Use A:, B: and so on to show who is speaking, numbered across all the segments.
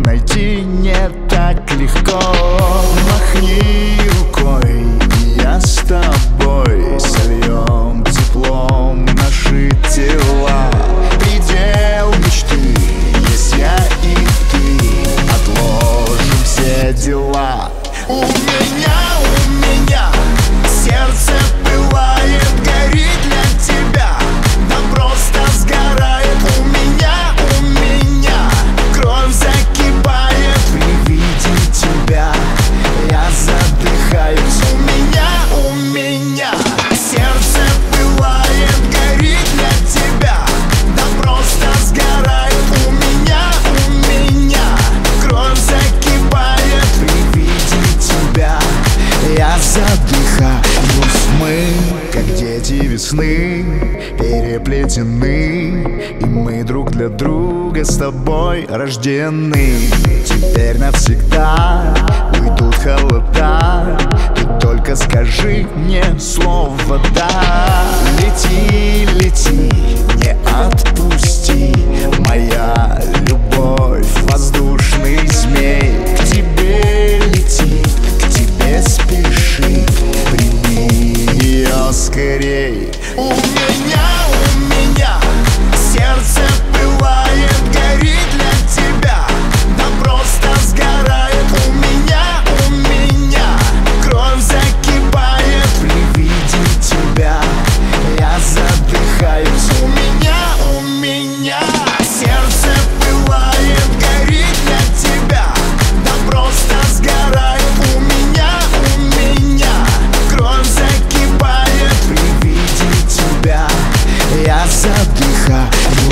A: найти не так легко. Махни рукой, и я с тобой сольем теплом наши тела. Предел мечты есть я и ты, отложим все дела. У меня сердце пылает, горит для тебя, да просто сгорает. У меня кровь закипает при виде тебя, я задыхаюсь. У меня сердце пылает, горит для тебя, да просто сгорает. У меня кровь закипает при виде тебя, я задыхаюсь. Мы, как дети весны, переплетены, и мы друг для друга с тобой рождены. Теперь навсегда уйдут холода, ты только скажи мне слово «да». Лети, лети, не отпусти, моя любовь, воздушный змей к тебе летит, к тебе спешит, прими ее скорей. У меня сердце пылает, горит для тебя, да просто сгорает. У меня кровь закипает при виде тебя, я задыхаюсь. У меня сердце пылает, горит для тебя, да просто сгорает. У меня кровь закипает при виде тебя, я задыхаюсь.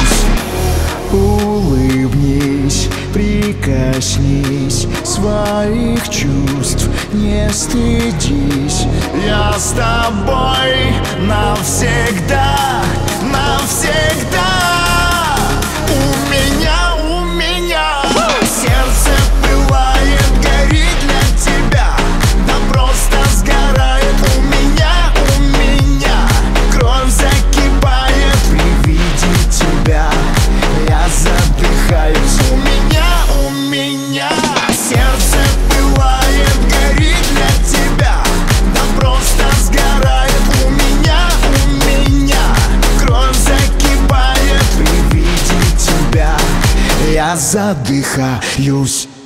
A: Улыбнись, прикоснись, своих чувств не стыдись. Я с тобой навсегда, навсегда. У меня сердце пылает, горит для тебя, да просто сгорает. У меня кровь закипает при виде тебя, я задыхаюсь. У меня сердце пылает, горит для тебя, да просто сгорает. У меня кровь закипает при виде тебя, я задыхаюсь.